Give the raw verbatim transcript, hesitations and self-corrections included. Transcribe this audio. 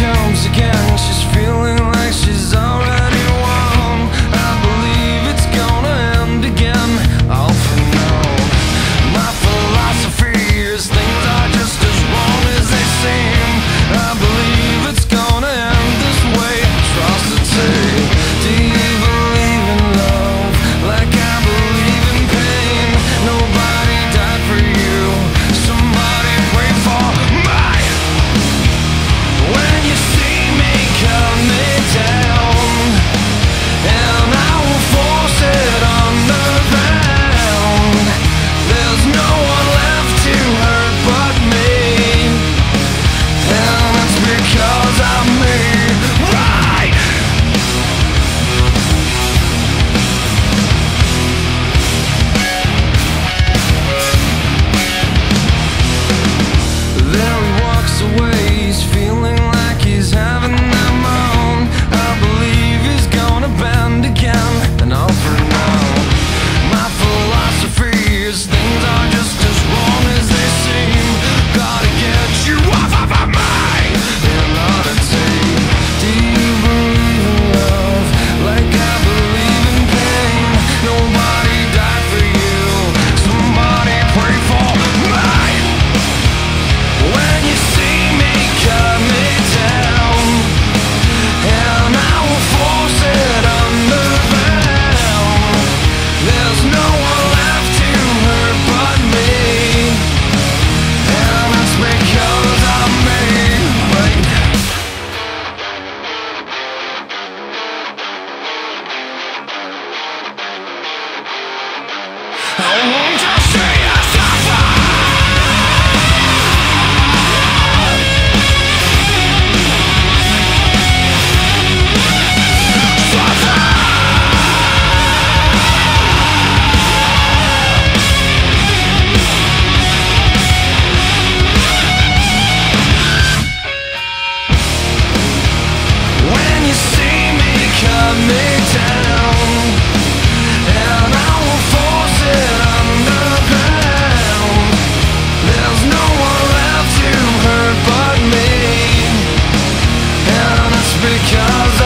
comes again. She's feeling like she's already won. I believe it's gonna end again. All for now. My philosophy is things are just as wrong as they seem. I believe it's gonna end this way. Atrocity. Do you believe in love like I believe in pain? Nobody died for you. Somebody pray for me. When you see me coming down, and I will force it on the ground, there's no one left to hurt but me, and it's because I'm me. Right! There he walks away, he's feeling like he's having that moan. I believe he's gonna bend again, and all for now. My philosophy is things are just as wrong as they seem. Gotta get you off of me in order to. Do you believe in love like I believe in pain? Nobody died for you. Somebody pray for me. When you see me coming down, and I will force it underground, there's no one left to hurt but me, and it's because I'm me. Right? I want to see you suffer. When you see me coming down, and I will force it underground, there's no one left to hurt but me, and it's because